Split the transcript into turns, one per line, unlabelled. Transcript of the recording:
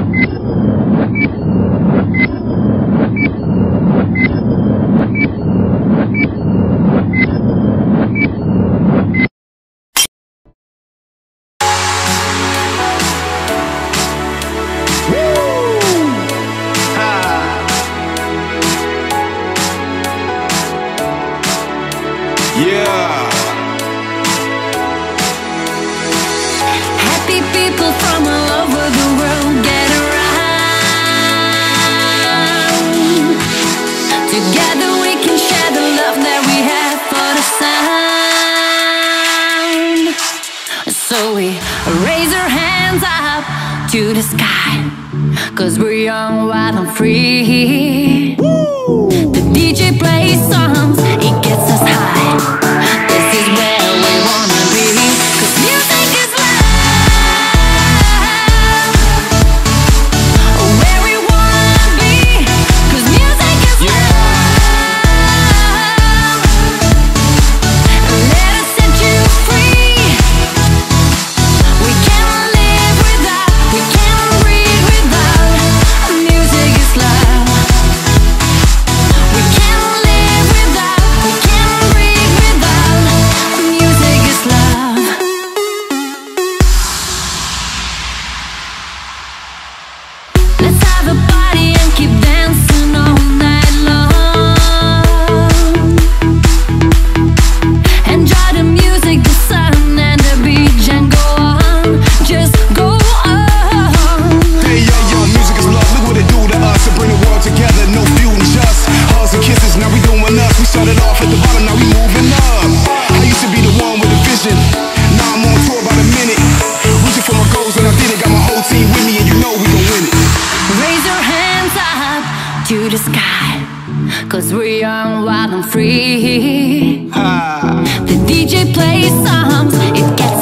Happy people from all over the world get around. Together we can share the love that we have for the sound. So we raise our hands up to the sky, 'cause we're young, wild and free. The DJ plays songs, it gets us high. This is where we wanna be, 'cause music is love. Where we wanna be, 'cause music is love. Let us set you free. We can't live without, we can't breathe without. Music is love. We can't live without, we can't breathe without. Music is love. Let's have a party and keep dancing all night long. Enjoy the music, the sun and the beach, and go on, just go on.
Hey yo, music is love, look what it do to us. It bring the world together, no feud and just hugs and kisses, now we doing us. We started off at the bottom, now we moving up. I used to be the one with a vision, now I'm on tour by the minute. Reaching for my goals and I did it, got my whole team with me and you know we gon' win it.
Raise your hands up to the sky, 'cause we're young, wild and free. The DJ plays songs, it gets